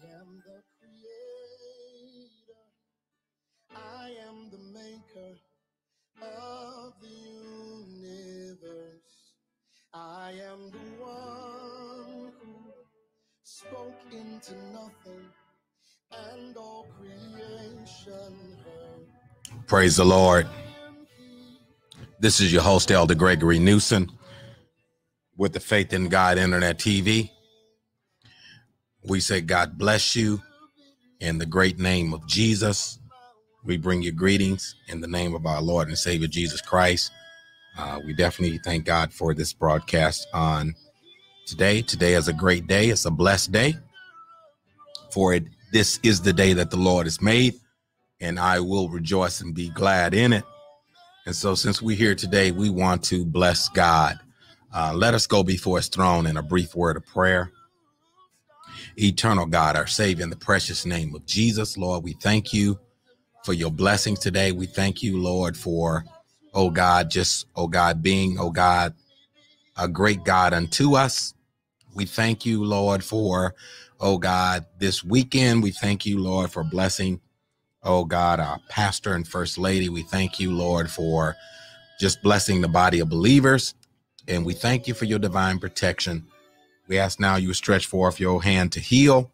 am the creator. I am the maker of the universe. I am the one who spoke into nothing, and all creation heard. Praise the Lord. This is your host, Elder Gregory Newsom, with the Faith in God Internet TV. We say God bless you in the great name of Jesus. We bring you greetings in the name of our Lord and Savior Jesus Christ. We definitely thank God for this broadcast on today. Today is a great day. It's a blessed day. This is the day that the Lord has made, and I will rejoice and be glad in it. And so since we're here today, we want to bless God. Let us go before his throne in a brief word of prayer. Eternal God, our Savior, in the precious name of Jesus, Lord, we thank you for your blessings today. We thank you, Lord, for, oh God, being, oh God, a great God unto us. We thank you, Lord, for, oh God, this weekend. We thank you, Lord, for blessing, oh God, our pastor and first lady. We thank you, Lord, for just blessing the body of believers. And we thank you for your divine protection. We ask now you stretch forth your hand to heal.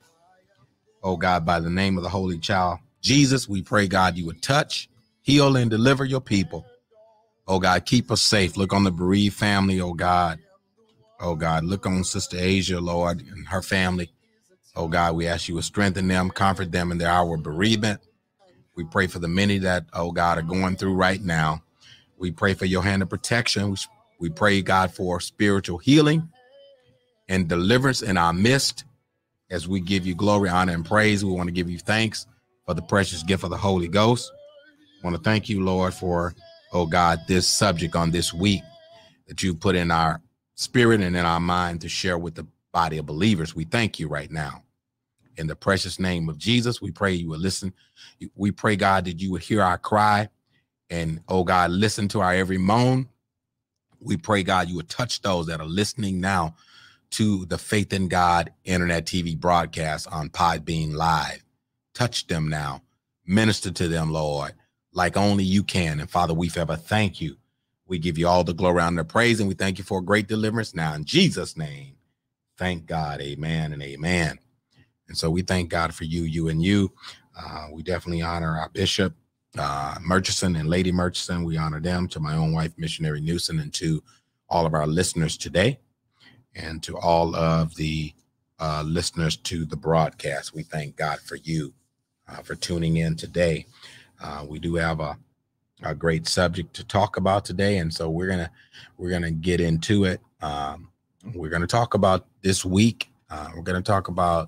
Oh God, by the name of the Holy Child, Jesus, we pray, God, you would touch, heal, and deliver your people. Oh God, keep us safe. Look on the bereaved family, oh God. Oh God, look on Sister Asia, Lord, and her family. Oh God, we ask you to strengthen them, comfort them in their hour of bereavement. We pray for the many that, oh God, are going through right now. We pray for your hand of protection. We pray, God, for spiritual healing and deliverance in our midst. As we give you glory, honor, and praise, we want to give you thanks for the precious gift of the Holy Ghost. I want to thank you, Lord, for, oh God, this subject on this week that you put in our spirit and in our mind to share with the body of believers. We thank you right now. In the precious name of Jesus, we pray you would listen. We pray, God, that you would hear our cry and, oh God, listen to our every moan. We pray, God, you would touch those that are listening now to the Faith in God Internet TV broadcast on Podbean Live. Touch them now. Minister to them, Lord, like only you can. And Father, we forever thank you. We give you all the glory, honor, and praise, and we thank you for a great deliverance now. In Jesus' name, thank God. Amen and amen. And so we thank God for you and you. We definitely honor our Bishop Murchison and Lady Murchison. We honor them, to my own wife, Missionary Newsom, and to all of our listeners today. And to all of the listeners to the broadcast, we thank God for you for tuning in today. We do have a great subject to talk about today, and so we're gonna get into it. We're gonna talk about this week. We're gonna talk about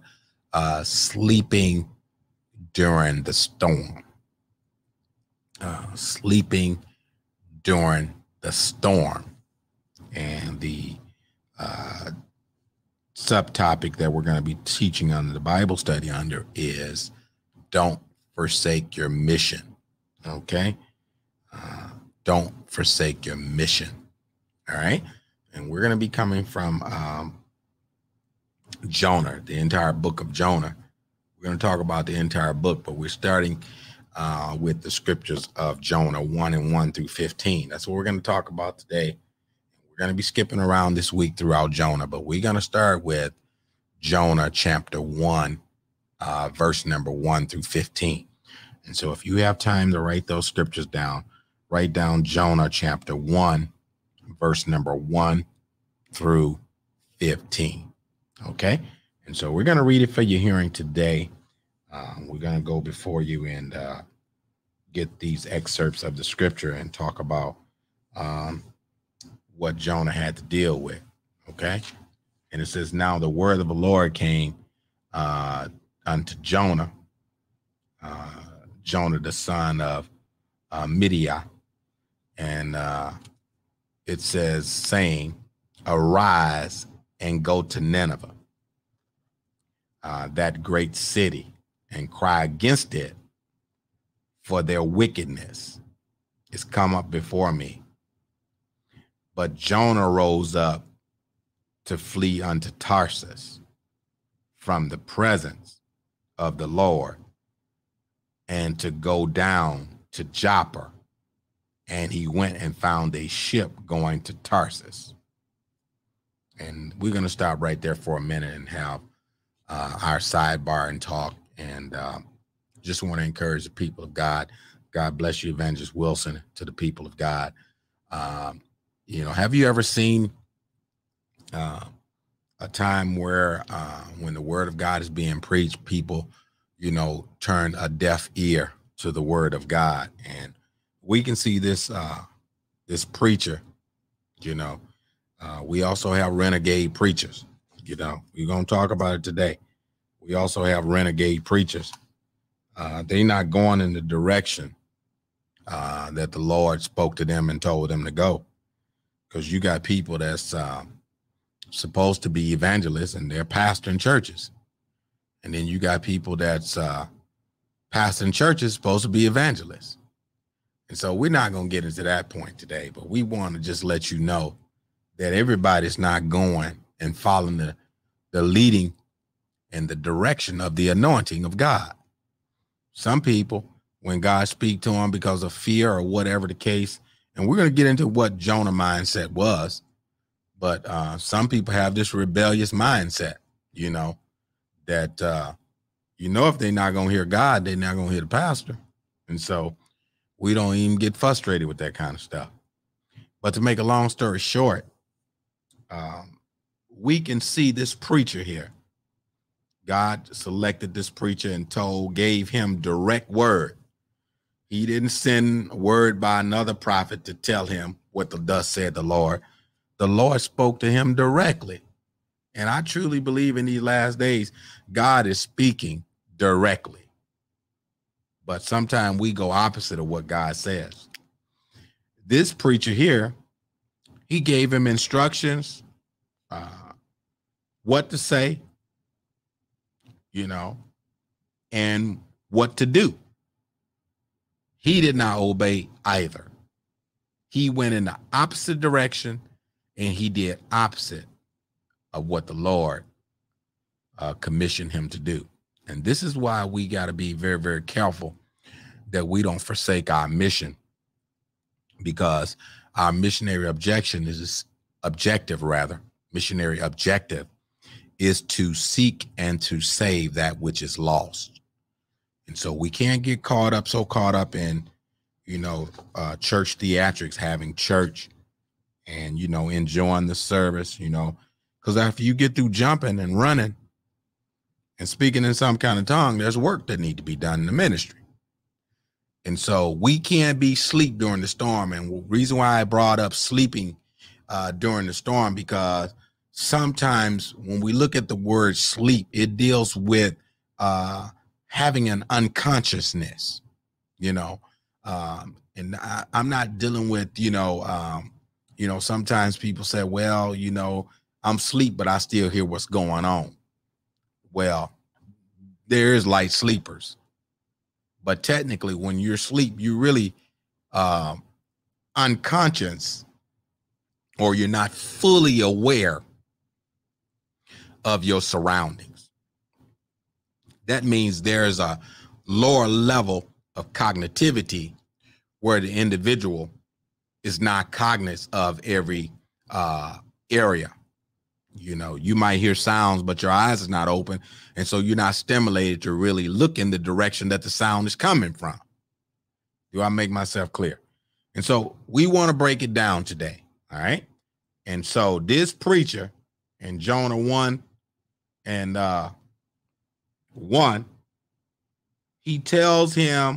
sleeping during the storm. Sleeping during the storm, and the subtopic that we're going to be teaching on the Bible study under is don't forsake your mission. Okay. Don't forsake your mission. All right. And we're going to be coming from Jonah, the entire book of Jonah. We're going to talk about the entire book, but we're starting with the scriptures of Jonah 1:1 through 15. That's what we're going to talk about today. We're going to be skipping around this week throughout Jonah, but we're going to start with Jonah chapter 1, verse number 1 through 15. And so if you have time to write those scriptures down, write down Jonah chapter 1, verse number 1 through 15. Okay. And so we're going to read it for your hearing today. We're going to go before you and get these excerpts of the scripture and talk about what Jonah had to deal with. Okay. And it says, now the word of the Lord came unto Jonah, Jonah, the son of Midian. And it says, saying, arise and go to Nineveh, that great city, and cry against it, for their wickedness is come up before me. But Jonah rose up to flee unto Tarsus from the presence of the Lord and to go down to Joppa. And he went and found a ship going to Tarsus. And we're going to stop right there for a minute and have our sidebar and talk. And just want to encourage the people of God. God bless you, Evangelist Wilson, to the people of God. Have you ever seen a time where when the word of God is being preached, people, turn a deaf ear to the word of God? And we can see this preacher, we also have renegade preachers. We're going to talk about it today. We also have renegade preachers. They're not going in the direction that the Lord spoke to them and told them to go. Because you got people that's supposed to be evangelists and they're pastoring churches. And then you got people that's pastoring churches supposed to be evangelists. And so we're not going to get into that point today, but we want to just let you know that everybody's not going and following the leading and the direction of the anointing of God. Some people, when God speaks to them because of fear or whatever the case, and we're going to get into what Jonah mindset was, but some people have this rebellious mindset, that, if they're not going to hear God, they're not going to hear the pastor. And so we don't even get frustrated with that kind of stuff. But to make a long story short, we can see this preacher here. God selected this preacher and gave him direct word. He didn't send word by another prophet to tell him what thus said the Lord. The Lord spoke to him directly. And I truly believe in these last days, God is speaking directly. But sometimes we go opposite of what God says. This preacher here, he gave him instructions, what to say, and what to do. He did not obey either. He went in the opposite direction and he did opposite of what the Lord commissioned him to do. And this is why we got to be very, very careful that we don't forsake our mission, because our missionary objective is to seek and to save that which is lost. And so we can't get so caught up in, church theatrics, having church and, enjoying the service, because after you get through jumping and running and speaking in some kind of tongue, there's work that need to be done in the ministry. And so we can't be asleep during the storm. And the reason why I brought up sleeping during the storm, because sometimes when we look at the word sleep, it deals with having an unconsciousness, and I'm not dealing with, sometimes people say, well, I'm asleep, but I still hear what's going on. Well, there is light sleepers. But technically, when you're asleep, you're really unconscious, or you're not fully aware of your surroundings. That means there's a lower level of cognitivity where the individual is not cognizant of every area. You might hear sounds, but your eyes is not open. And so you're not stimulated to really look in the direction that the sound is coming from. Do I make myself clear? And so we want to break it down today. All right. And so this preacher in Jonah 1 and 1, he tells him,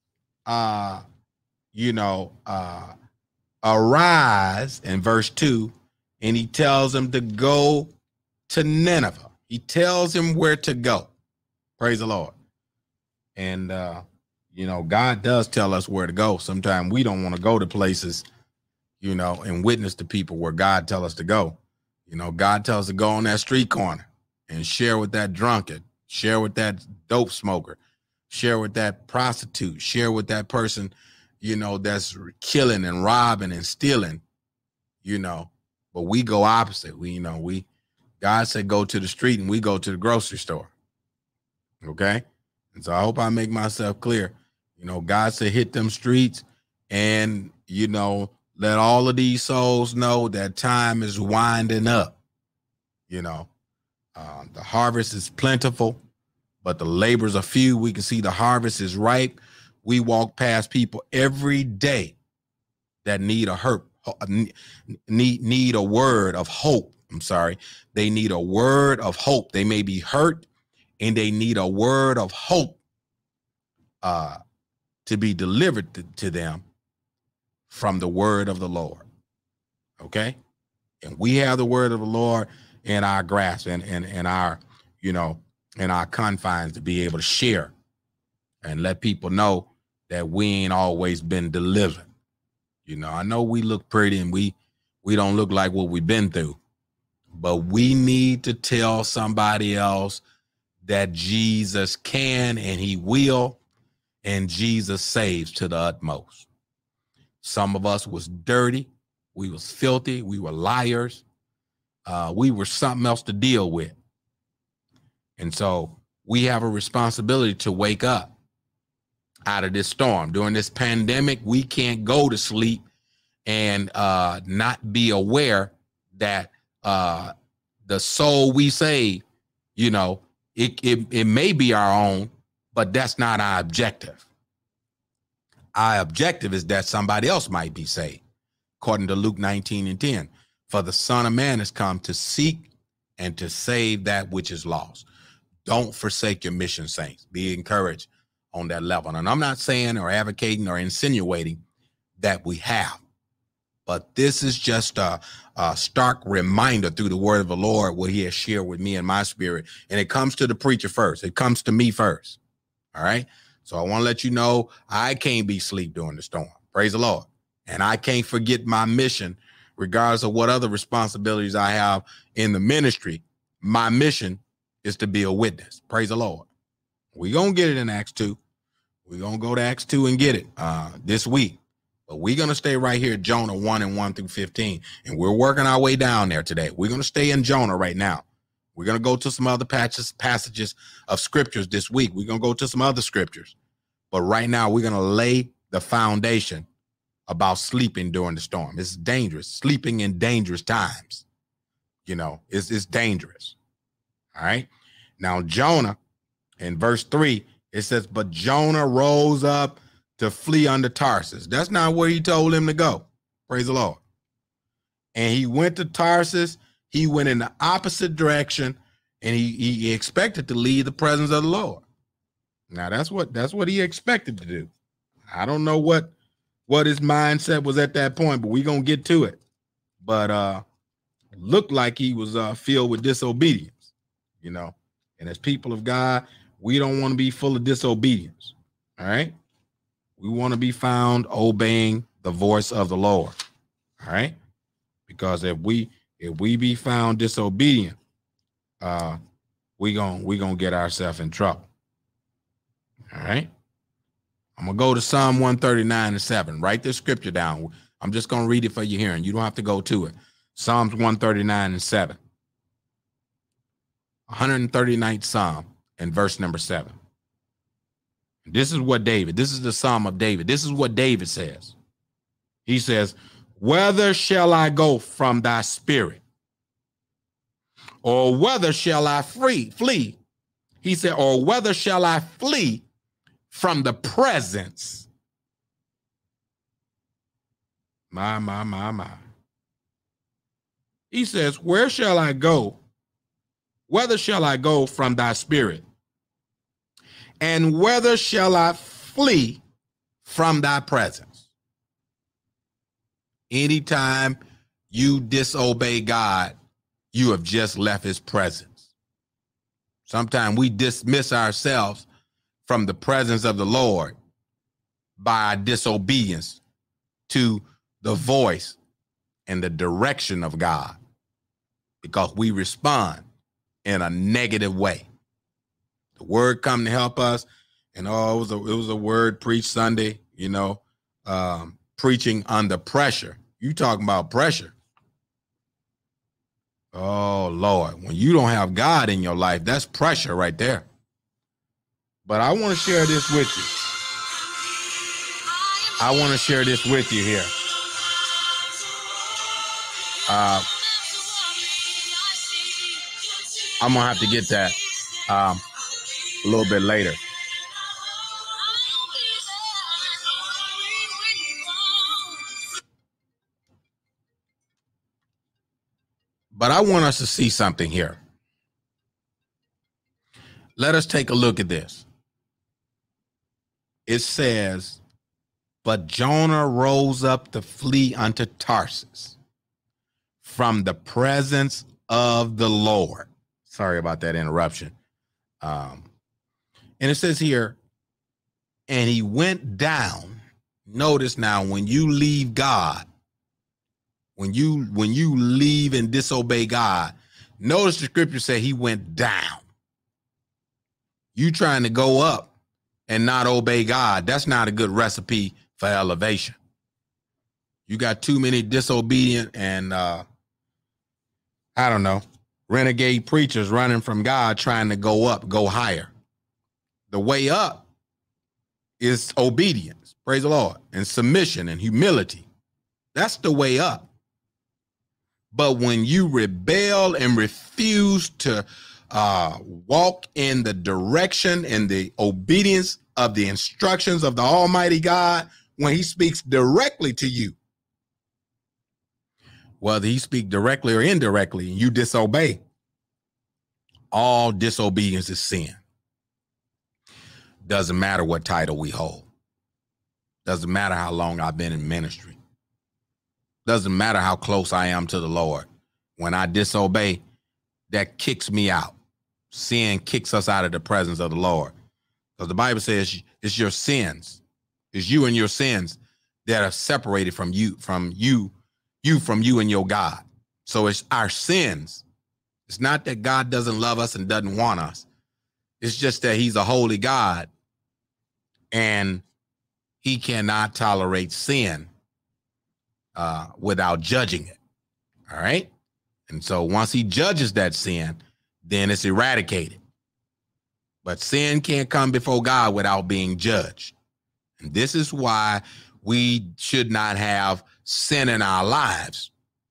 arise in verse 2, and he tells him to go to Nineveh. He tells him where to go. Praise the Lord. And, God does tell us where to go. Sometimes we don't want to go to places, and witness to people where God tells us to go. God tells us to go on that street corner and share with that drunkard, share with that dope smoker, share with that prostitute, share with that person, that's killing and robbing and stealing, but we go opposite. God said, go to the street, and we go to the grocery store. Okay. And so I hope I make myself clear. You know, God said, hit them streets and, you know, let all of these souls know that time is winding up. You know, the harvest is plentiful, but the labors are few. We can see the harvest is ripe. We walk past people every day that need need a word of hope. I'm sorry. They need a word of hope. They may be hurt and they need a word of hope to be delivered to them from the word of the Lord. Okay. And we have the word of the Lord in our grasp and our, you know, in our confines to be able to share and let people know that we ain't always been delivered. You know, I know we look pretty and we don't look like what we've been through, but we need to tell somebody else that Jesus can and he will, and Jesus saves to the utmost. Some of us was dirty. We was filthy. We were liars. We were something else to deal with. And so we have a responsibility to wake up out of this storm. During this pandemic, we can't go to sleep and not be aware that the soul we save, you know, it may be our own, but that's not our objective. Our objective is that somebody else might be saved. According to Luke 19:10, for the Son of Man has come to seek and to save that which is lost. Don't forsake your mission, saints. Be encouraged on that level. And I'm not saying or advocating or insinuating that we have, but this is just a stark reminder through the word of the Lord, what he has shared with me in my spirit. And it comes to the preacher first. It comes to me first. All right. So I want to let you know, I can't be asleep during the storm. Praise the Lord. And I can't forget my mission, regardless of what other responsibilities I have in the ministry. My mission is to be a witness. Praise the Lord. We're going to get it in Acts 2. We're going to go to Acts 2 and get it this week. But we're going to stay right here at Jonah 1:1-15. And we're working our way down there today. We're going to stay in Jonah right now. We're going to go to some other passages of scriptures this week. We're going to go to some other scriptures. But right now, we're going to lay the foundation about sleeping during the storm. It's dangerous. Sleeping in dangerous times. You know, it's dangerous. All right. Now, Jonah, in verse 3, it says, but Jonah rose up to flee unto Tarsus. That's not where he told him to go. Praise the Lord. And he went to Tarsus. He went in the opposite direction, and he expected to leave the presence of the Lord. Now, that's what he expected to do. I don't know what his mindset was at that point, but we're going to get to it. But looked like he was filled with disobedience, you know. And as people of God, we don't want to be full of disobedience. All right. We want to be found obeying the voice of the Lord. All right. Because if we be found disobedient, we gonna get ourselves in trouble. All right. I'm gonna go to Psalm 139:7. Write this scripture down. I'm just gonna read it for you here, and you don't have to go to it. Psalms 139:7. 139th Psalm and verse number 7. This is the Psalm of David. This is what David says. He says, whither shall I go from thy spirit? Or whither shall I flee? He said, or whither shall I flee from the presence? My. He says, where shall I go? Whither shall I go from thy spirit? And whither shall I flee from thy presence? Anytime you disobey God, you have just left his presence. Sometimes we dismiss ourselves from the presence of the Lord by our disobedience to the voice and the direction of God, because we respond in a negative way. The word come to help us, and it was a word preached Sunday, you know, preaching under pressure. You talking about pressure. Oh, Lord, when you don't have God in your life, that's pressure right there. But I want to share this with you. I want to share this with you here. I'm going to have to get that a little bit later. But I want us to see something here. Let us take a look at this. It says, but Jonah rose up to flee unto Tarsus from the presence of the Lord. Sorry about that interruption. And it says here, and he went down. Notice now, when you leave God, when you leave and disobey God, notice the scripture said he went down. You trying to go up and not obey God, that's not a good recipe for elevation. You got too many disobedient and renegade preachers running from God, trying to go up, go higher. The way up is obedience, praise the Lord, and submission and humility. That's the way up. But when you rebel and refuse to walk in the direction and the obedience of the instructions of the Almighty God, when he speaks directly to you, whether he speak directly or indirectly, and you disobey, all disobedience is sin. Doesn't matter what title we hold. Doesn't matter how long I've been in ministry. Doesn't matter how close I am to the Lord. When I disobey, that kicks me out. Sin kicks us out of the presence of the Lord. Because the Bible says it's your sins. It's you and your sins that are separated from you and your God. So it's our sins. It's not that God doesn't love us and doesn't want us. It's just that he's a holy God and he cannot tolerate sin without judging it. All right. And so once he judges that sin, then it's eradicated. But sin can't come before God without being judged. And this is why we should not have sin in our lives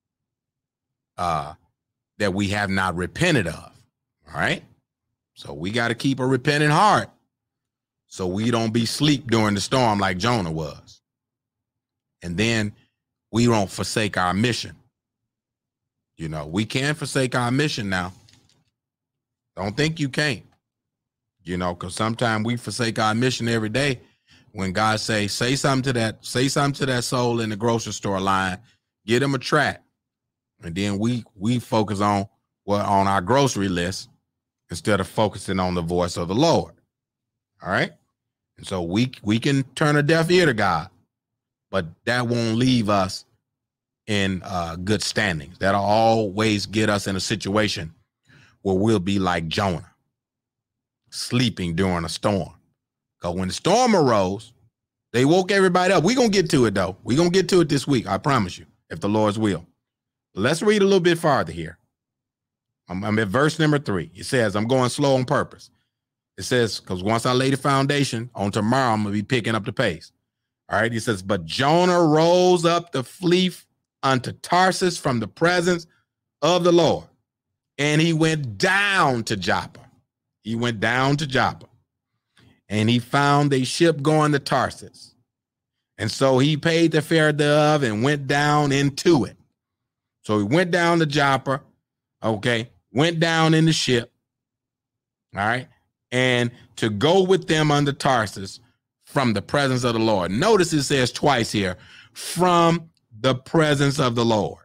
that we have not repented of. All right. So we got to keep a repentant heart so we don't be asleep during the storm like Jonah was. And then we don't forsake our mission. You know, we can forsake our mission now. Don't think you can't, you know, because sometimes we forsake our mission every day. When God say something to that soul in the grocery store line, get them a tract. And then we focus on our grocery list instead of focusing on the voice of the Lord. All right. And so we can turn a deaf ear to God, but that won't leave us in good standings. That'll always get us in a situation where we'll be like Jonah, sleeping during a storm. Because when the storm arose, they woke everybody up. We're going to get to it, though. We're going to get to it this week, I promise you, if the Lord's will. Let's read a little bit farther here. I'm at verse number 3. It says, I'm going slow on purpose. It says, because once I lay the foundation, on tomorrow I'm going to be picking up the pace. All right, he says, but Jonah rose up to flee unto Tarsus from the presence of the Lord. And he went down to Joppa. He went down to Joppa. And he found a ship going to Tarsus. And so he paid the fare thereof and went down into it. So he went down to Joppa, okay, went down in the ship, all right, and to go with them unto Tarsus from the presence of the Lord. Notice it says twice here, from the presence of the Lord.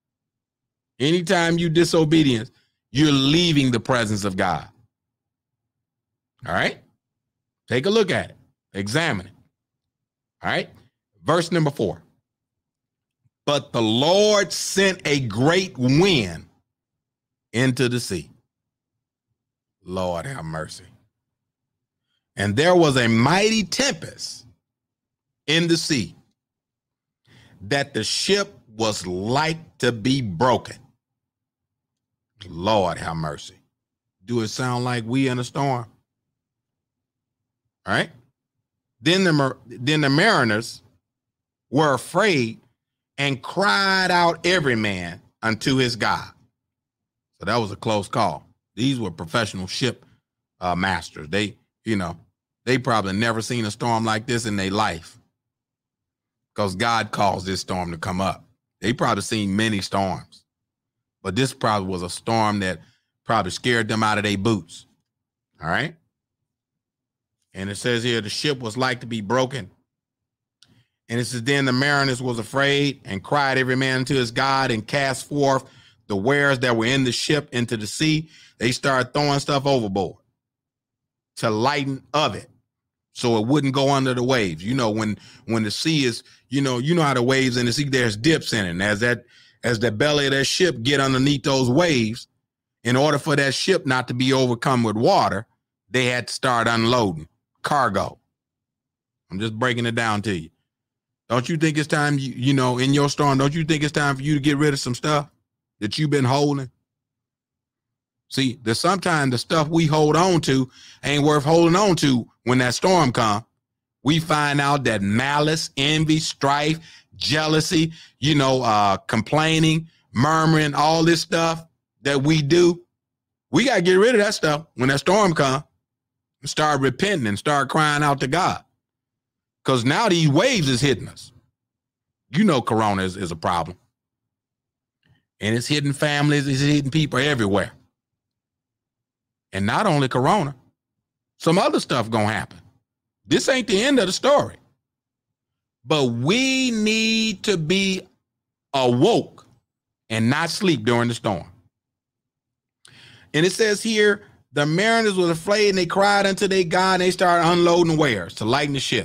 Anytime you disobedience, you're leaving the presence of God. All right? Take a look at it. Examine it. All right? Verse number 4. But the Lord sent a great wind into the sea. Lord have mercy. And there was a mighty tempest in the sea, that the ship was like to be broken. Lord have mercy. Do it sound like we in a storm? All right. Then the mariners were afraid and cried out every man unto his God. So that was a close call. These were professional ship masters. They probably never seen a storm like this in their life, because God caused this storm to come up. They probably seen many storms, but this probably was a storm that probably scared them out of their boots. All right. And it says here, the ship was like to be broken. And it says, then the mariners was afraid and cried every man unto his God and cast forth the wares that were in the ship into the sea. They started throwing stuff overboard to lighten of it, so it wouldn't go under the waves. When the sea is, how the waves in the sea, there's dips in it. And as the belly of that ship get underneath those waves, in order for that ship not to be overcome with water, they had to start unloading cargo. I'm just breaking it down to you. Don't you think it's time, in your storm, don't you think it's time for you to get rid of some stuff that you've been holding? See, there's sometimes the stuff we hold on to ain't worth holding on to when that storm comes. We find out that malice, envy, strife, jealousy, complaining, murmuring, all this stuff that we do, we got to get rid of that stuff when that storm comes and start repenting and start crying out to God. Because now these waves is hitting us. Corona is a problem. And it's hitting families, it's hitting people everywhere. And not only Corona, some other stuff gonna happen. This ain't the end of the story. But we need to be awoke and not sleep during the storm. And it says here, the mariners were afraid and they cried unto their God, and they started unloading wares to lighten the ship.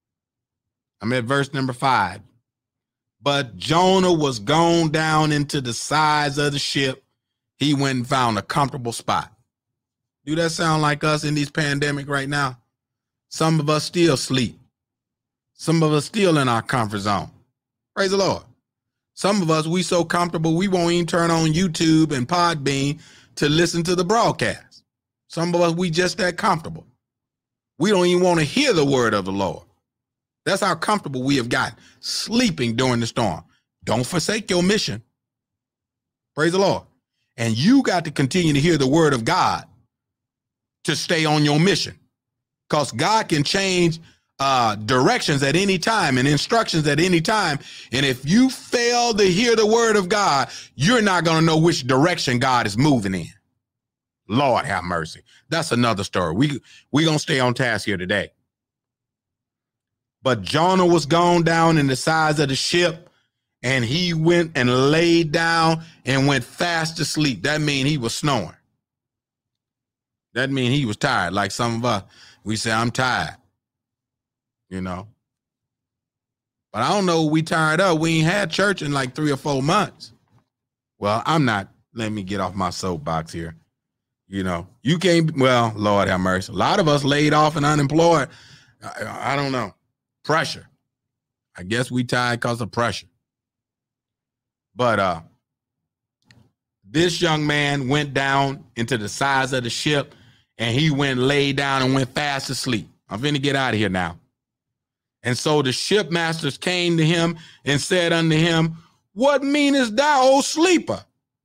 I'm at verse number 5. But Jonah was gone down into the sides of the ship. He went and found a comfortable spot. Do that sound like us in this pandemic right now? Some of us still sleep. Some of us still in our comfort zone. Praise the Lord. Some of us, we so comfortable, we won't even turn on YouTube and Podbean to listen to the broadcast. Some of us, we just that comfortable. We don't even want to hear the word of the Lord. That's how comfortable we have gotten, sleeping during the storm. Don't forsake your mission. Praise the Lord. And you got to continue to hear the word of God to stay on your mission, because God can change directions at any time and instructions at any time. And if you fail to hear the word of God, you're not going to know which direction God is moving in. Lord have mercy. That's another story. We going to stay on task here today. But Jonah was gone down in the sides of the ship, and he went and laid down and went fast to sleep. That means he was snoring. That means he was tired. Like some of us, we say, I'm tired, But I don't know, we tired of. We ain't had church in like 3 or 4 months. Well, I'm not. Let me get off my soapbox here. You can't, well, Lord have mercy. A lot of us laid off and unemployed. I don't know. Pressure. I guess we tired because of pressure. But this young man went down into the sides of the ship, and he went and laid down and went fast to sleep. I'm finna get out of here now. And so the shipmasters came to him and said unto him, what meanest thou, O sleeper?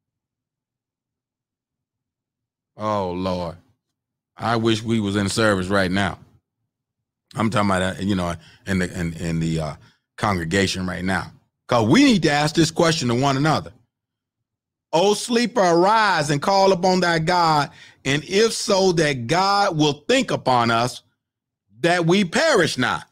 Oh, Lord. I wish we was in service right now. I'm talking about, in the congregation right now. Because we need to ask this question to one another. O sleeper, arise and call upon thy God, and if so, that God will think upon us, that we perish not.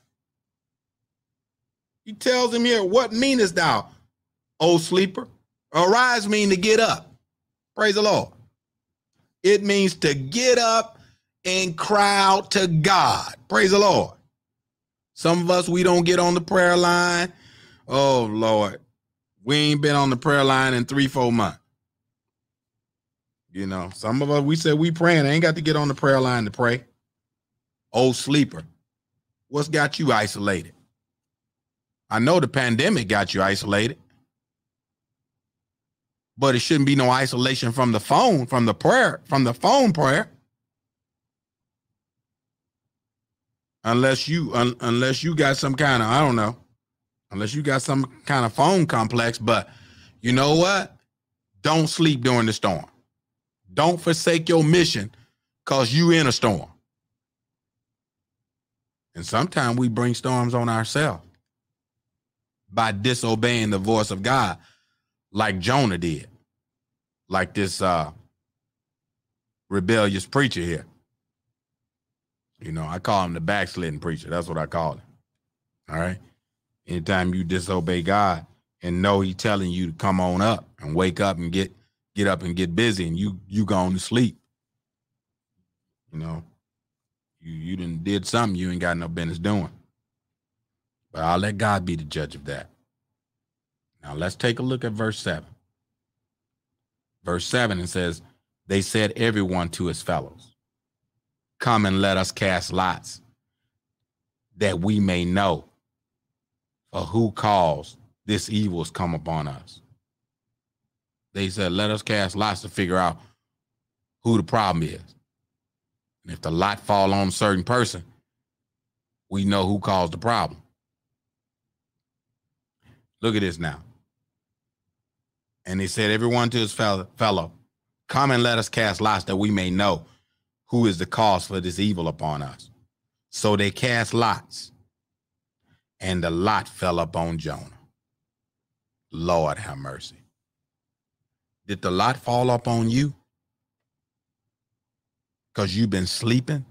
He tells him here, what meanest thou, O sleeper? Arise means to get up. Praise the Lord. It means to get up and cry out to God. Praise the Lord. Some of us, we don't get on the prayer line. Oh, Lord. We ain't been on the prayer line in 3-4 months. Some of us, we said we praying. I ain't got to get on the prayer line to pray. Oh, sleeper. What's got you isolated? I know the pandemic got you isolated, but it shouldn't be no isolation from the phone, from the phone prayer. unless you got some kind of, I don't know, unless you got some kind of phone complex. But you know what? Don't sleep during the storm. Don't forsake your mission because you in a storm. And sometimes we bring storms on ourselves by disobeying the voice of God, like Jonah did, like this rebellious preacher here. You know, I call him the backsliding preacher. That's what I call him. All right. Anytime you disobey God and know He's telling you to come on up and wake up and get up and get busy, and you going to sleep. You know, you done did something you ain't got no business doing. But I'll let God be the judge of that. Now let's take a look at verse 7. Verse 7, it says, they said everyone to his fellows, come and let us cast lots, that we may know for who caused this evil has come upon us. They said, let us cast lots to figure out who the problem is. And if the lot fall on a certain person, we know who caused the problem. Look at this now. And they said, everyone to his fellow, come and let us cast lots that we may know who is the cause for this evil upon us. So they cast lots, and the lot fell upon Jonah. Lord have mercy. Did the lot fall up on you because you've been sleeping?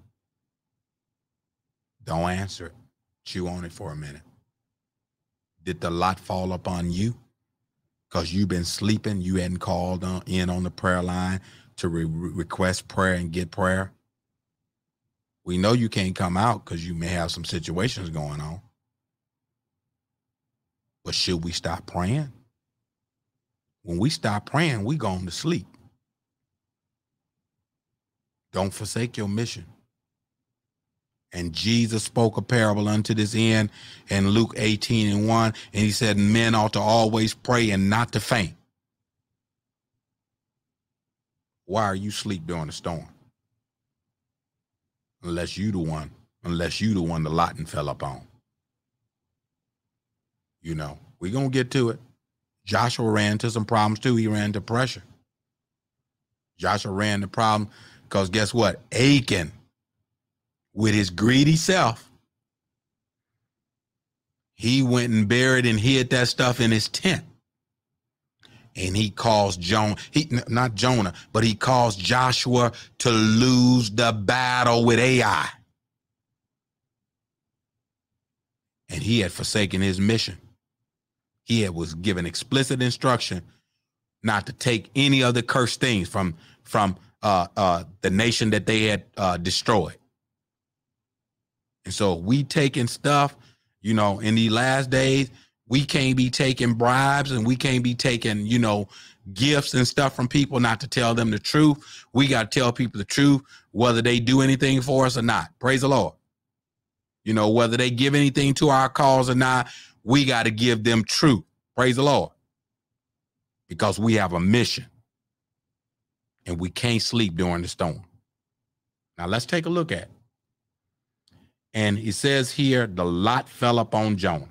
Don't answer it. Chew on it for a minute. Did the lot fall upon you because you've been sleeping? You hadn't called in on the prayer line to request prayer and get prayer? We know you can't come out because you may have some situations going on. But should we stop praying? When we stop praying, we going to sleep. Don't forsake your mission. And Jesus spoke a parable unto this end in Luke 18:1, and he said, men ought to always pray and not to faint. Why are you asleep during the storm? Unless you the one the lot and fell upon. You know, we're going to get to it. Joshua ran into some problems too. He ran into pressure. Joshua ran into problem because guess what? Achan, with his greedy self, he went and buried and hid that stuff in his tent. And he caused not Jonah, but he caused Joshua to lose the battle with Ai. And he had forsaken his mission. He was given explicit instruction not to take any of the cursed things from the nation that they had destroyed. And so we taking stuff, you know, in these last days, we can't be taking bribes and we can't be taking, you know, gifts and stuff from people not to tell them the truth. We got to tell people the truth, whether they do anything for us or not. Praise the Lord. You know, whether they give anything to our cause or not, we got to give them truth. Praise the Lord. Because we have a mission and we can't sleep during the storm. Now let's take a look at it. And it says here, the lot fell upon Jonah.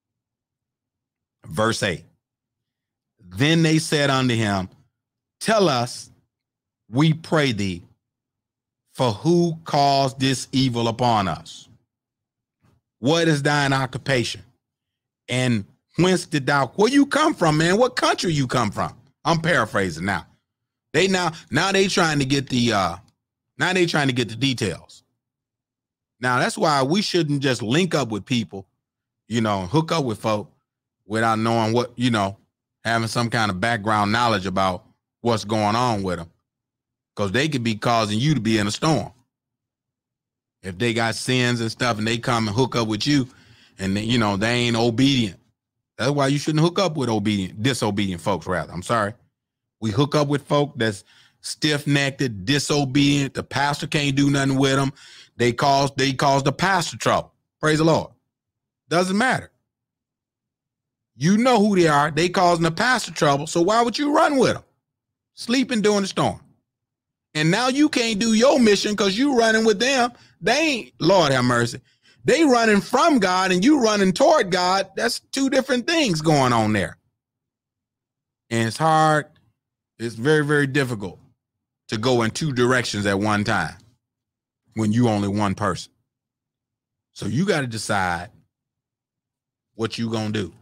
Verse 8. Then they said unto him, tell us, we pray thee, for who caused this evil upon us? What is thine occupation? And whence did where you come from, man? What country you come from? I'm paraphrasing now. Now they trying to get the details. Now that's why we shouldn't just link up with people, you know, hook up with folk without knowing what, you know, having some kind of background knowledge about what's going on with them. Because they could be causing you to be in a storm. If they got sins and stuff and they come and hook up with you and, you know, they ain't obedient. That's why you shouldn't hook up with disobedient folks, rather. I'm sorry. We hook up with folk that's stiff-necked, disobedient. The pastor can't do nothing with them. They cause the pastor trouble. Praise the Lord. Doesn't matter. You know who they are. They causing the pastor trouble. So why would you run with them? Sleeping during the storm. And now you can't do your mission because you running with them. They ain't, Lord have mercy. They running from God and you running toward God. That's two different things going on there. And it's hard. It's very, very difficult to go in two directions at one time when you only one person. So you got to decide what you going to do.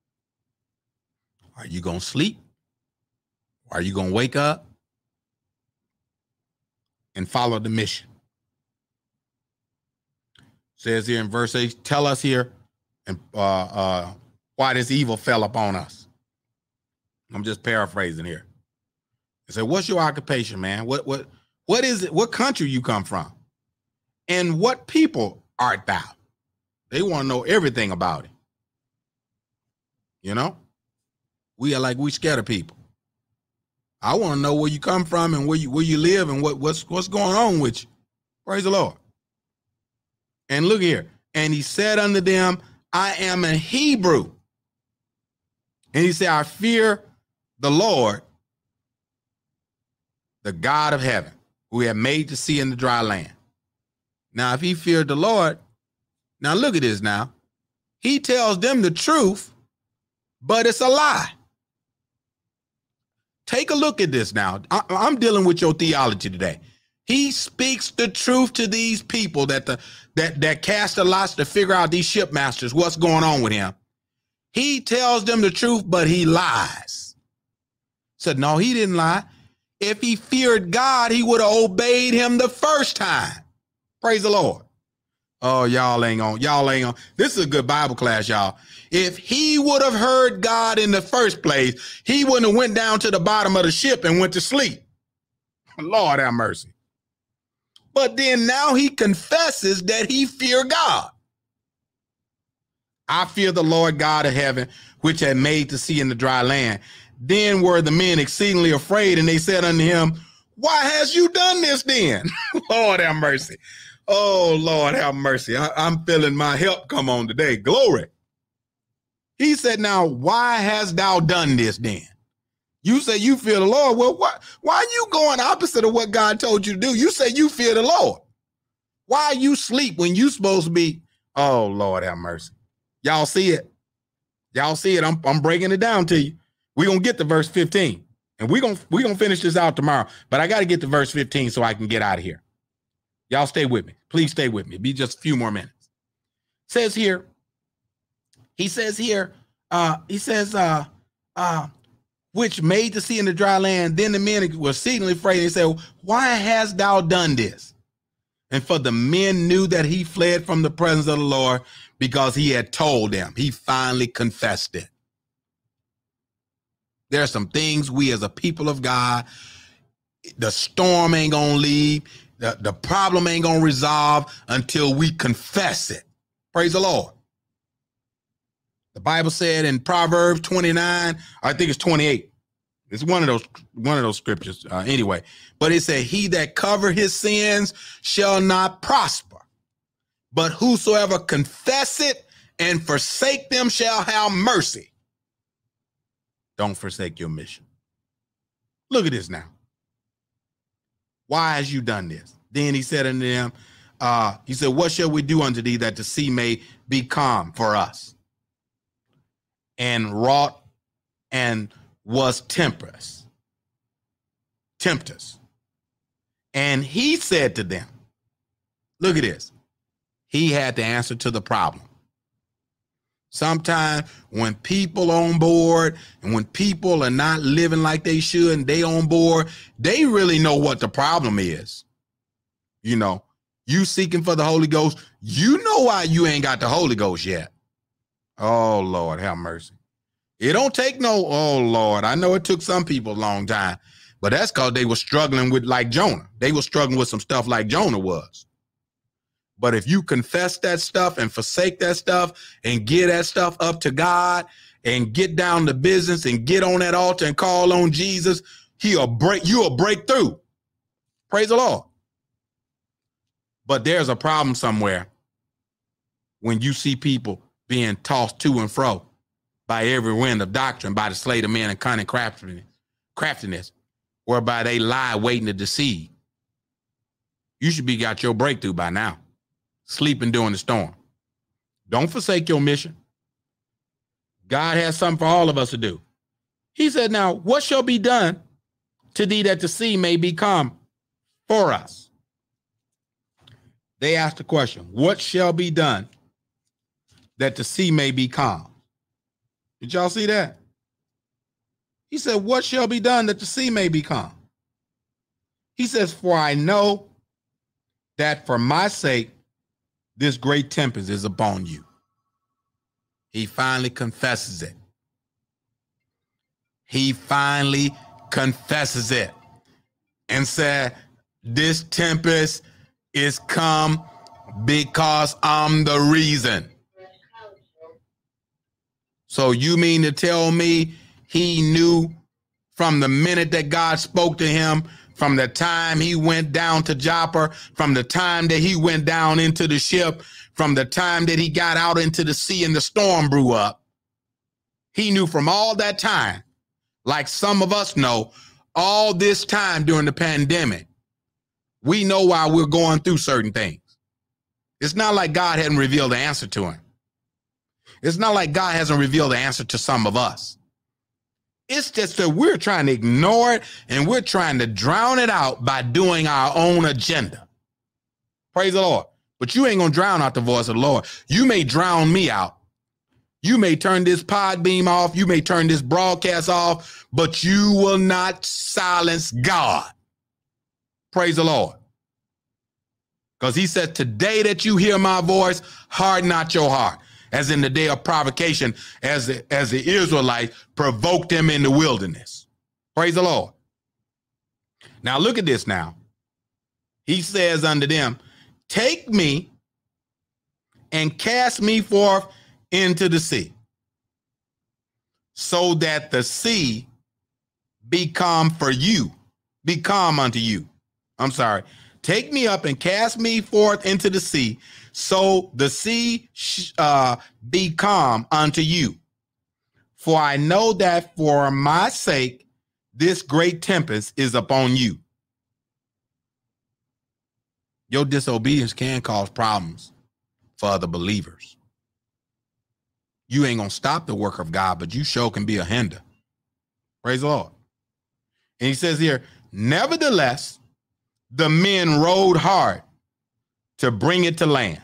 Are you going to sleep? Are you going to wake up and follow the mission? Says here in verse 8, tell us here and why this evil fell upon us. I'm just paraphrasing here. It said, what's your occupation, man? What is it? What country you come from? And what people art thou? They want to know everything about it. You know? We are like, we scared of people. I want to know where you come from and where you live and what's going on with you. Praise the Lord. And look here. And he said unto them, I am a Hebrew. And he said, I fear the Lord, the God of heaven, who had made the sea and the dry land. Now, if he feared the Lord, now look at this now. He tells them the truth, but it's a lie. Take a look at this now. I'm dealing with your theology today. He speaks the truth to these people that cast the lots to figure out, these shipmasters, what's going on with him. He tells them the truth, but he lies. Said, no, he didn't lie. If he feared God, he would have obeyed him the first time. Praise the Lord. Oh, y'all ain't on. This is a good Bible class, y'all. If he would have heard God in the first place, he wouldn't have went down to the bottom of the ship and went to sleep. Lord have mercy. But then now he confesses that he feared God. I fear the Lord God of heaven, which had made the sea and the dry land. Then were the men exceedingly afraid, and they said unto him, why has you done this then? Lord have mercy. Oh, Lord have mercy. I'm feeling my help come on today. Glory. He said, now, why hast thou done this then? You say you fear the Lord. Well, why are you going opposite of what God told you to do? You say you fear the Lord. Why you sleep when you supposed to be? Oh, Lord have mercy. Y'all see it? Y'all see it? I'm breaking it down to you. We're going to get to verse 15. And we're gonna finish this out tomorrow. But I got to get to verse 15 so I can get out of here. Y'all stay with me. Please stay with me. Be just a few more minutes. He says, which made the sea and the dry land. Then the men were exceedingly afraid. They said, why hast thou done this? And for the men knew that he fled from the presence of the Lord because he had told them. He finally confessed it. There are some things we as a people of God, the storm ain't going to leave. The problem ain't going to resolve until we confess it. Praise the Lord. The Bible said in Proverbs 29, I think it's 28. It's one of those scriptures anyway. But it said, he that cover his sins shall not prosper. But whosoever confess it and forsake them shall have mercy. Don't forsake your mission. Look at this now. Why has you done this? Then he said unto them, he said, what shall we do unto thee that the sea may be calm for us? And wrought and was tempestuous. And he said to them, look at this. He had the answer to the problem. Sometimes when people on board and when people are not living like they should and they on board, they really know what the problem is. You know, you seeking for the Holy Ghost. You know why you ain't got the Holy Ghost yet. Oh, Lord, have mercy. It don't take no, oh, Lord. I know it took some people a long time, but that's because they were struggling with like Jonah. They were struggling with some stuff like Jonah was. But if you confess that stuff and forsake that stuff and give that stuff up to God and get down to business and get on that altar and call on Jesus, you'll break through. Praise the Lord. But there's a problem somewhere when you see people being tossed to and fro by every wind of doctrine, by the sleight of men and cunning craftiness, whereby they lie waiting to deceive. You should be got your breakthrough by now. Sleeping during the storm. Don't forsake your mission. God has something for all of us to do. He said, now, what shall be done to thee that the sea may become for us? They asked the question, what shall be done that the sea may be calm? Did y'all see that? He said, what shall be done that the sea may be calm? He says, for I know that for my sake, this great tempest is upon you. He finally confesses it. He finally confesses it and said, this tempest is come because I'm the reason. So you mean to tell me he knew from the minute that God spoke to him, from the time he went down to Joppa, from the time that he went down into the ship, from the time that he got out into the sea and the storm blew up, he knew from all that time, like some of us know, all this time during the pandemic, we know why we're going through certain things. It's not like God hadn't revealed the answer to him. It's not like God hasn't revealed the answer to some of us. It's just that we're trying to ignore it and we're trying to drown it out by doing our own agenda. Praise the Lord. But you ain't going to drown out the voice of the Lord. You may drown me out. You may turn this pod beam off. You may turn this broadcast off, but you will not silence God. Praise the Lord. Because he said, today that you hear my voice, harden not your heart. As in the day of provocation, as the Israelites provoked them in the wilderness. Praise the Lord. Now look at this now. He says unto them, take me and cast me forth into the sea, so that the sea be calm for you, be calm unto you. I'm sorry. Take me up and cast me forth into the sea, so the sea be calm unto you. For I know that for my sake, this great tempest is upon you. Your disobedience can cause problems for other believers. You ain't going to stop the work of God, but you sure can be a hinder. Praise the Lord. And he says here, nevertheless, the men rowed hard to bring it to land,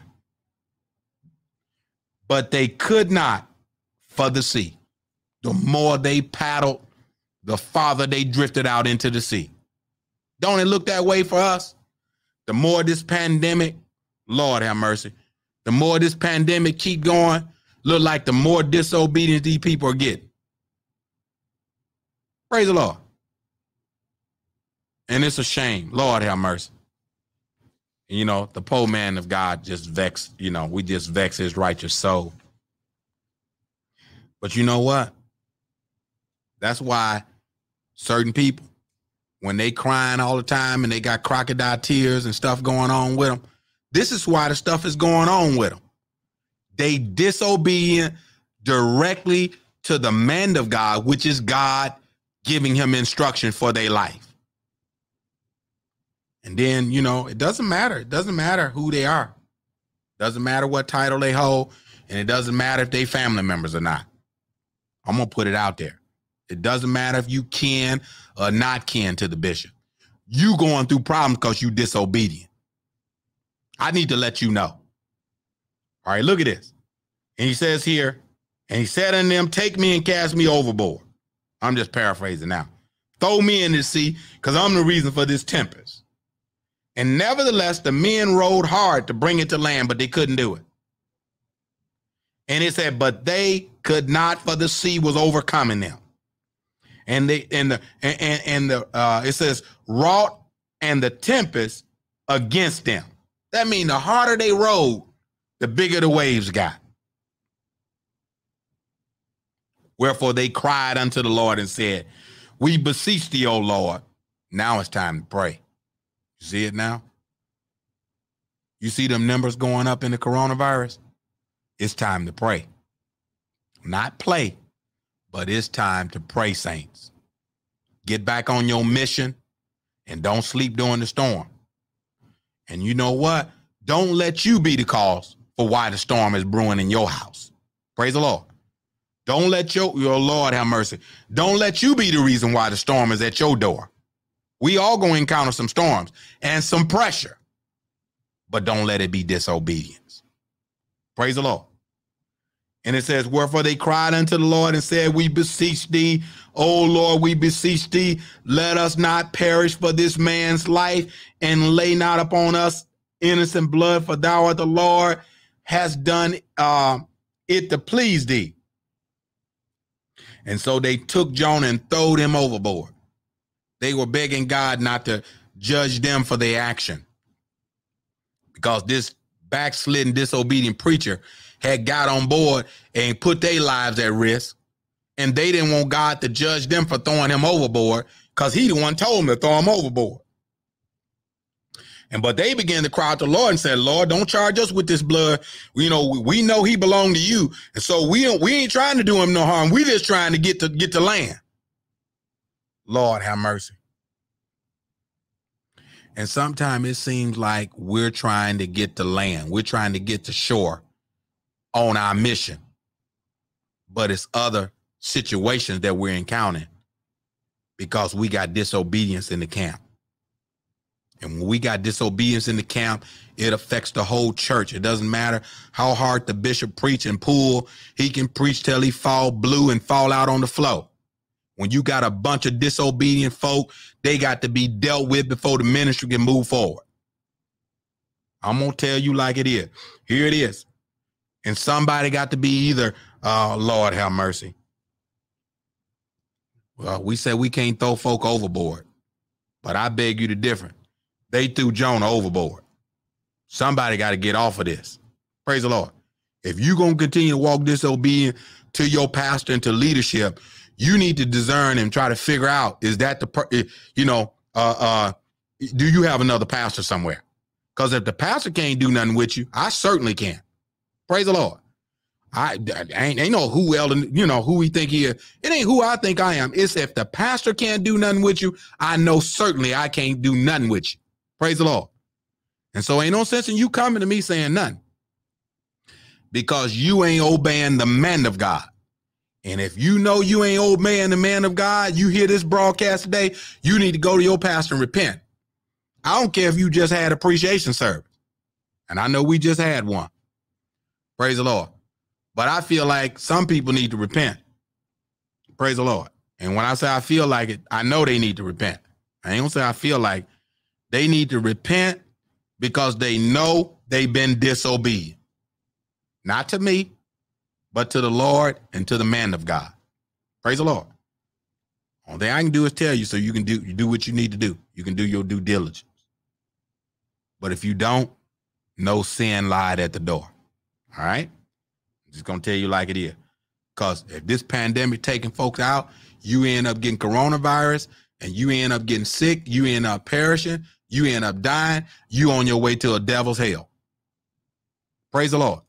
but they could not for the sea. The more they paddled, the farther they drifted out into the sea. Don't it look that way for us? The more this pandemic, Lord have mercy, the more this pandemic keep going, look like the more disobedient these people are getting. Praise the Lord. And it's a shame. Lord have mercy. You know, the poor man of God just vexed, we just vex his righteous soul. But you know what? That's why certain people, when they crying all the time and they got crocodile tears and stuff going on with them, this is why the stuff is going on with them. They disobedient directly to the man of God, which is God giving him instruction for their life. And then, it doesn't matter. It doesn't matter who they are. It doesn't matter what title they hold. And it doesn't matter if they family members or not. I'm going to put it out there. It doesn't matter if you kin or not kin to the bishop. You going through problems because you disobedient. I need to let you know. All right, look at this. And he says here, and he said unto them, take me and cast me overboard. I'm just paraphrasing now. Throw me in the sea because I'm the reason for this tempest. And nevertheless, the men rowed hard to bring it to land, but they couldn't do it. And it said, but they could not, for the sea was overcoming them. And it says, wrought and the tempest against them. That means the harder they rowed, the bigger the waves got. Wherefore they cried unto the Lord and said, we beseech thee, O Lord. Now it's time to pray. You see it now? You see them numbers going up in the coronavirus? It's time to pray. Not play, but it's time to pray, saints. Get back on your mission and don't sleep during the storm. And you know what? Don't let you be the cause for why the storm is brewing in your house. Praise the Lord. Don't let your Lord have mercy. Don't let you be the reason why the storm is at your door. We all going to encounter some storms and some pressure, but don't let it be disobedience. Praise the Lord. And it says, wherefore they cried unto the Lord and said, we beseech thee, O Lord, we beseech thee, let us not perish for this man's life, and lay not upon us innocent blood, for thou art the Lord, hast done it to please thee. And so they took Jonah and throwed him overboard. They were begging God not to judge them for their action, because this backslidden, disobedient preacher had got on board and put their lives at risk, and they didn't want God to judge them for throwing him overboard, because he the one told them to throw him overboard. But they began to cry out to the Lord and said, Lord, don't charge us with this blood. We know he belonged to you. And so we ain't trying to do him no harm. We just trying to get to land. Lord, have mercy. And sometimes it seems like we're trying to get to land. We're trying to get to shore on our mission. But it's other situations that we're encountering because we got disobedience in the camp. And when we got disobedience in the camp, it affects the whole church. It doesn't matter how hard the bishop preach and pull. He can preach till he fall blue and fall out on the floor. When you got a bunch of disobedient folk, they got to be dealt with before the ministry can move forward. I'm going to tell you like it is. Here it is. And somebody got to be either, Lord have mercy. Well, we said we can't throw folk overboard, but I beg you to differ. They threw Jonah overboard. Somebody got to get off of this. Praise the Lord. If you're going to continue to walk disobedient to your pastor and to leadership, you need to discern and try to figure out, is that do you have another pastor somewhere? Because if the pastor can't do nothing with you, I certainly can. Praise the Lord. I ain't know who else, who we think he is. It ain't who I think I am. It's if the pastor can't do nothing with you, I know certainly I can't do nothing with you. Praise the Lord. And so ain't no sense in you coming to me saying nothing, because you ain't obeying the man of God. And if you know you ain't obeying the man of God, you hear this broadcast today, you need to go to your pastor and repent. I don't care if you just had appreciation service. And I know we just had one. Praise the Lord. But I feel like some people need to repent. Praise the Lord. And when I say I feel like it, I know they need to repent. I ain't gonna say I feel like. They need to repent because they know they've been disobedient. Not to me, but to the Lord and to the man of God. Praise the Lord. Only thing I can do is tell you so you can do what you need to do. You can do your due diligence. But if you don't, no sin lied at the door. All right? I'm just going to tell you like it is. Because if this pandemic taking folks out, you end up getting coronavirus, and you end up getting sick, you end up perishing, you end up dying, you on your way to a devil's hell. Praise the Lord.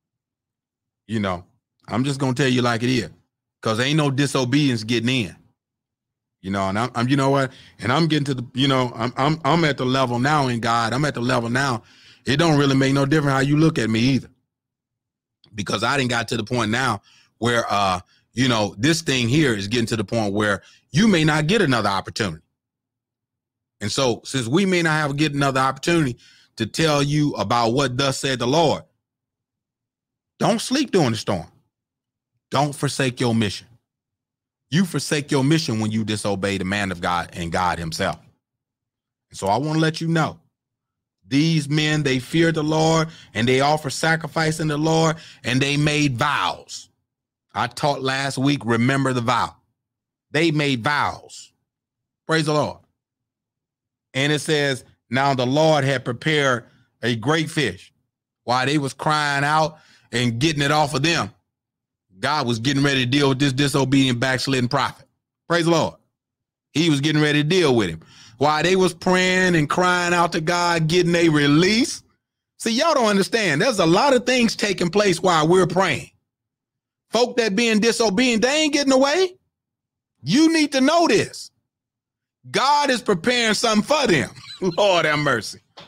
I'm just going to tell you like it is, because ain't no disobedience getting in. And I'm you know what? And I'm getting to the, I'm at the level now in God. I'm at the level now. It don't really make no difference how you look at me either, because I done got to the point now where, this thing here is getting to the point where you may not get another opportunity. And so since we may not get another opportunity to tell you about what thus said the Lord, don't sleep during the storm. Don't forsake your mission. You forsake your mission when you disobey the man of God and God himself. And so I want to let you know, these men, they feared the Lord and they offered sacrifice in the Lord and they made vows. I taught last week, remember the vow. They made vows. Praise the Lord. And it says, now the Lord had prepared a great fish. While they was crying out and getting it off of them, God was getting ready to deal with this disobedient, backslidden prophet. Praise the Lord. He was getting ready to deal with him. While they was praying and crying out to God, getting a release. See, y'all don't understand. There's a lot of things taking place while we're praying. Folk that being disobedient, they ain't getting away. You need to know this. God is preparing something for them. Lord have mercy.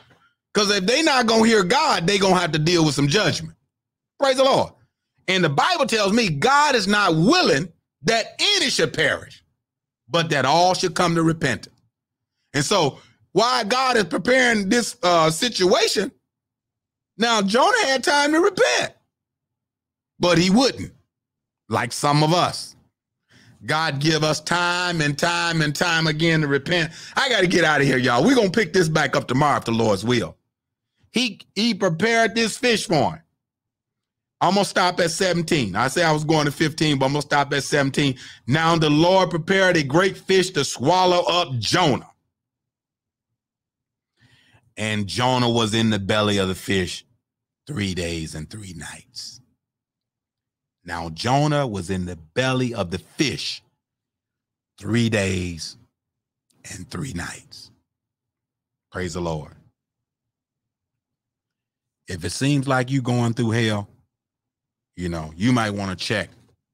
Because if they not going to hear God, they going to have to deal with some judgment. Praise the Lord. And the Bible tells me God is not willing that any should perish, but that all should come to repentance. And so while God is preparing this situation, now Jonah had time to repent, but he wouldn't, like some of us. God give us time and time and time again to repent. I got to get out of here, y'all. We're going to pick this back up tomorrow if the Lord's will. He prepared this fish for him. I'm going to stop at 17. I say I was going to 15, but I'm going to stop at 17. Now the Lord prepared a great fish to swallow up Jonah. And Jonah was in the belly of the fish 3 days and 3 nights. Now Jonah was in the belly of the fish 3 days and 3 nights. Praise the Lord. If it seems like you're going through hell, you know, you might want to check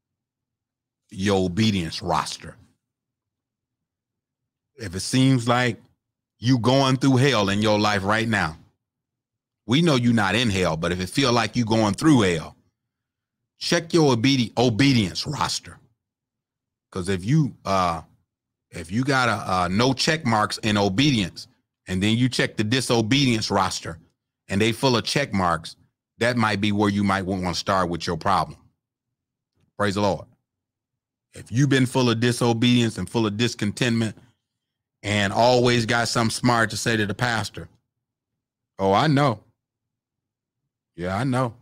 your obedience roster. If it seems like you going through hell in your life right now, we know you're not in hell, but if it feel like you going through hell, check your obedience roster. Because if you got a no check marks in obedience, and then you check the disobedience roster, and they full of check marks, that might be where you might want to start with your problem. Praise the Lord. If you've been full of disobedience and full of discontentment and always got something smart to say to the pastor, oh, I know. Yeah, I know.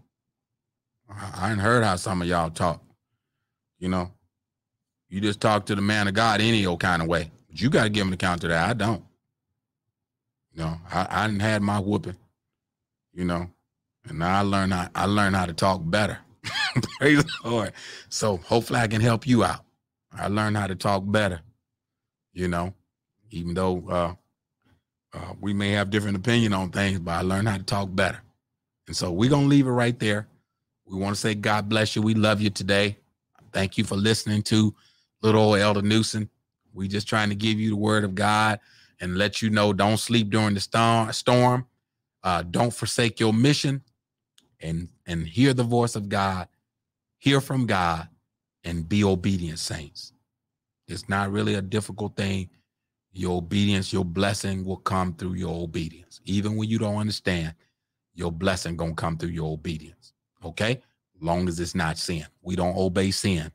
I ain't heard how some of y'all talk. You know, you just talk to the man of God any old kind of way. But you got to give him an account to that. I don't. You know, I didn't had my whooping, you know, and now I learned how to talk better. Praise the Lord. So hopefully I can help you out. I learned how to talk better, you know, even though we may have different opinion on things, but I learned how to talk better. And so we're going to leave it right there. We want to say God bless you. We love you today. Thank you for listening to little old Elder Newsom. We just trying to give you the word of God and let you know, don't sleep during the storm. Don't forsake your mission, and hear the voice of God, hear from God, and be obedient, saints. It's not really a difficult thing. Your obedience, your blessing will come through your obedience. Even when you don't understand, your blessing gonna come through your obedience. Okay? Long as it's not sin. We don't obey sin.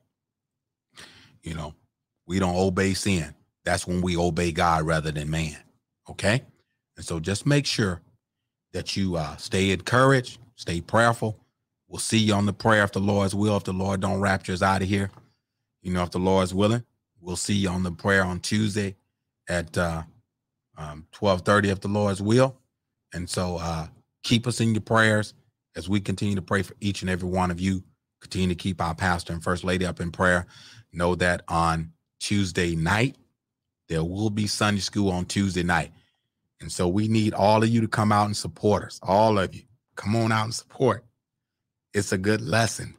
You know, we don't obey sin. That's when we obey God rather than man. Okay? And so just make sure that you stay encouraged, stay prayerful. We'll see you on the prayer if the Lord's will. If the Lord don't rapture us out of here, you know, if the Lord's willing, we'll see you on the prayer on Tuesday at 12:30 if the Lord's will. And so keep us in your prayers as we continue to pray for each and every one of you. Continue to keep our pastor and first lady up in prayer. Know that on Tuesday night, there will be Sunday school on Tuesday night. And so we need all of you to come out and support us. All of you. Come on out and support. It's a good lesson.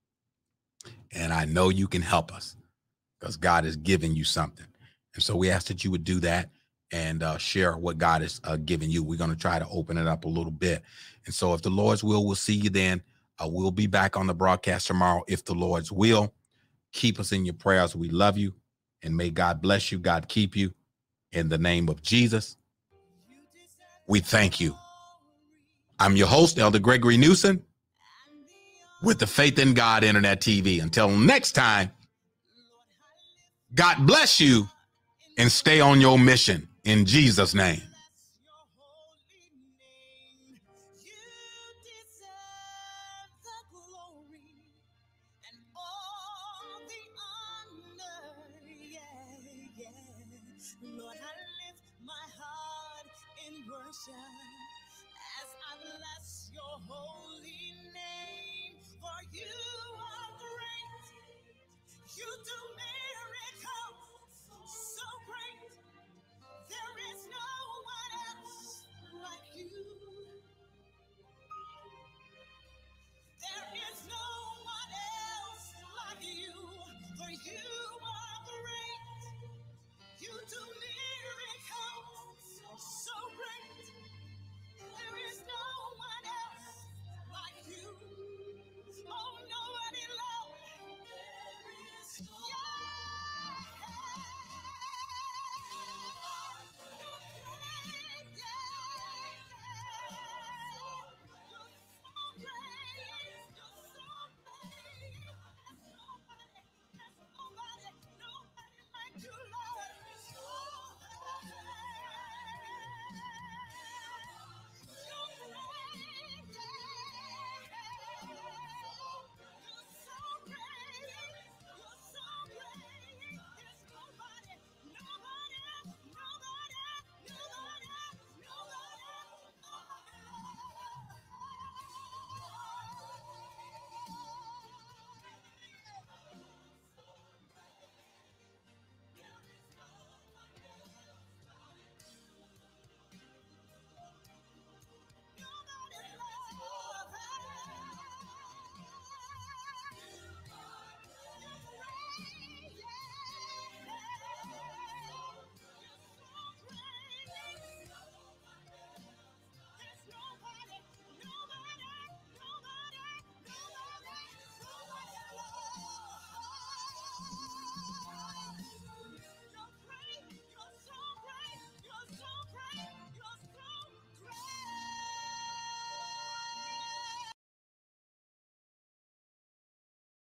And I know you can help us because God is giving you something. And so we ask that you would do that and share what God is giving you. We're going to try to open it up a little bit. And so if the Lord's will, we'll see you then. We'll be back on the broadcast tomorrow if the Lord's will. Keep us in your prayers. We love you. And may God bless you. God keep you. In the name of Jesus, we thank you. I'm your host, Elder Gregory Newsom, with the Faith in God Internet TV. Until next time, God bless you and stay on your mission in Jesus' name. As I bless your holy name, for you are great, you do